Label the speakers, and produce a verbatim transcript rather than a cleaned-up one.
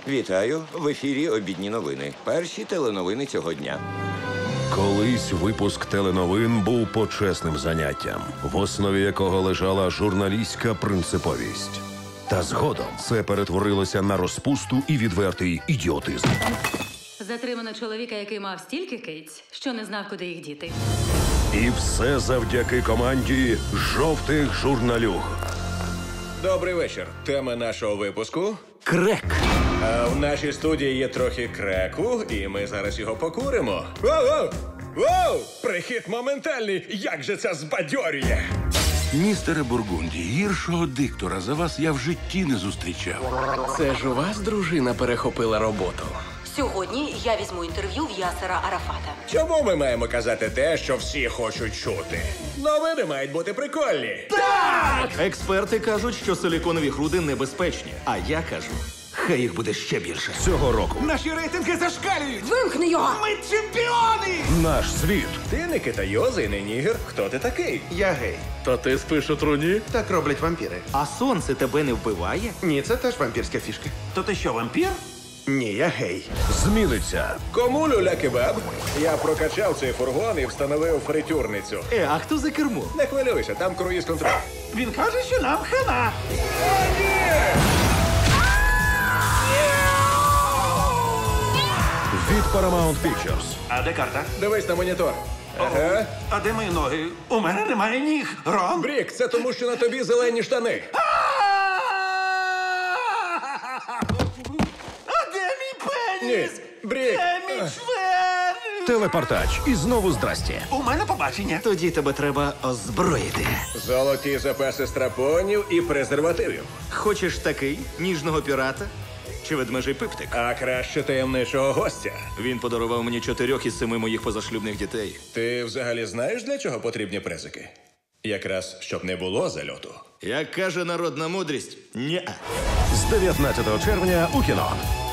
Speaker 1: Вітаю! В ефірі «Обідні новини». Перші теленовини цього дня.
Speaker 2: Колись випуск теленовин був почесним заняттям, в основі якого лежала журналістська принциповість. Та згодом це перетворилося на розпусту і відвертий ідіотизм.
Speaker 3: Затримано чоловіка, який мав стільки киць, що не знав, куди їх діти.
Speaker 2: І все завдяки команді жовтих журналюг.
Speaker 4: Добрий вечір. Тема нашого випуску –
Speaker 5: крек.
Speaker 4: А в нашій студії є трохи креку, і ми зараз його покуримо. Воу-воу! Воу! Прихід моментальний! Як же це збадьорює!
Speaker 5: Містере Бургунді, гіршого диктора за вас я в житті не зустрічав.
Speaker 6: Це ж у вас дружина перехопила роботу.
Speaker 7: Сьогодні я візьму інтерв'ю в Ясера Арафата.
Speaker 4: Чому ми маємо казати те, що всі хочуть чути? Новини мають бути прикольні.
Speaker 6: Експерти кажуть, що силіконові груди небезпечні. А я кажу, хай їх буде ще більше.
Speaker 2: Цього року
Speaker 5: Наші рейтинги зашкалюють!
Speaker 7: Вимкни його!
Speaker 5: Ми чемпіони!
Speaker 2: наш світ
Speaker 4: Ти не китайоз і не нігер. Хто ти такий?
Speaker 8: Я гей.
Speaker 6: То ти спиш у труні?
Speaker 8: Так роблять вампіри.
Speaker 6: А сонце тебе не вбиває?
Speaker 8: Ні, це теж вампірська фішка.
Speaker 6: То ти що, вампір?
Speaker 8: Ні, я гей.
Speaker 2: зміниться.
Speaker 4: Кому люля-кебаб? Я прокачав цей фургон і встановив фритюрницю.
Speaker 6: Е, а хто за кермо?
Speaker 4: Не хвилюйся, там круїз-контроль.
Speaker 8: Він каже, що нам хана.
Speaker 2: Від Paramount Pictures.
Speaker 8: А де карта?
Speaker 4: Дивись на монітор. Ага.
Speaker 8: А де мої ноги? У мене немає ніг. Ром?
Speaker 4: Брік, це тому, що на тобі зелені штани.
Speaker 8: А де мій пеніс?
Speaker 4: Ні, Брік.
Speaker 8: Де мій член?
Speaker 2: Телепортач. І знову здрасті.
Speaker 8: У мене побачення.
Speaker 6: Тоді тебе треба озброїти.
Speaker 4: Золоті запаси страпонів і презервативів.
Speaker 6: Хочеш такий ніжного пірата? Чи ведмежий пиптик?
Speaker 4: А краще таємничого гостя.
Speaker 6: Він подарував мені чотирьох із семи моїх позашлюбних дітей.
Speaker 4: Ти взагалі знаєш, для чого потрібні презики? Якраз, щоб не було зальоту.
Speaker 6: Як каже народна мудрість, ні.
Speaker 2: З дев'ятнадцятого червня у кіно.